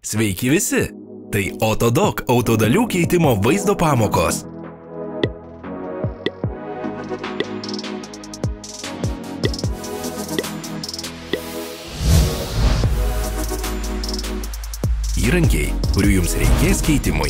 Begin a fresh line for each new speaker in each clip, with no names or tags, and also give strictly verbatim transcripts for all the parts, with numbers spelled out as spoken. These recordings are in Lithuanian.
Sveiki visi! Tai Autodoc autodalių keitimo vaizdo pamokos. Įrankiai, kurių jums reikės keitimui.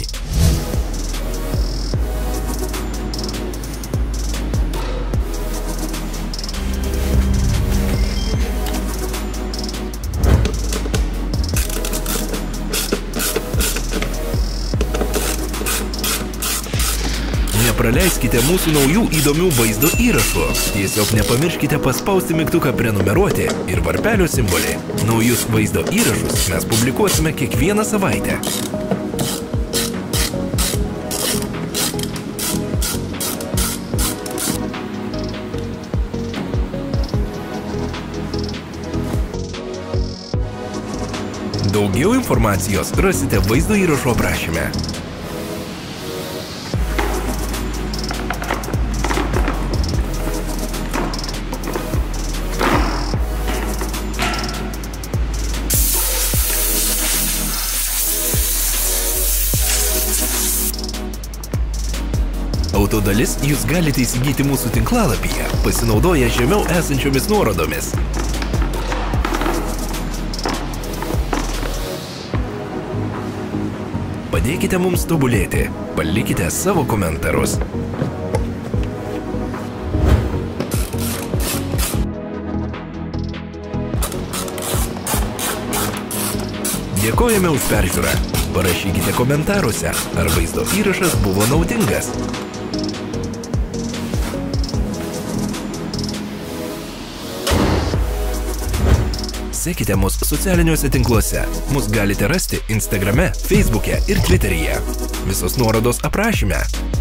Nepraleiskite mūsų naujų įdomių vaizdo įrašų. Tiesiog nepamirškite paspausti mygtuką prenumeruoti ir varpelio simbolį. Naujus vaizdo įrašus mes publikuosime kiekvieną savaitę. Daugiau informacijos rasite vaizdo įrašo aprašyme. Autodalis jūs galite įsigyti mūsų tinklalapyje, pasinaudoję žemiau esančiomis nuorodomis. Padėkite mums tobulėti, palikite savo komentarus. Dėkojame už peržiūrą. Parašykite komentaruose, ar vaizdo įrašas buvo naudingas. Sekite mus socialiniuose tinkluose. Mus galite rasti Instagrame, Facebook'e ir Twitter'yje. Visos nuorodos aprašyme.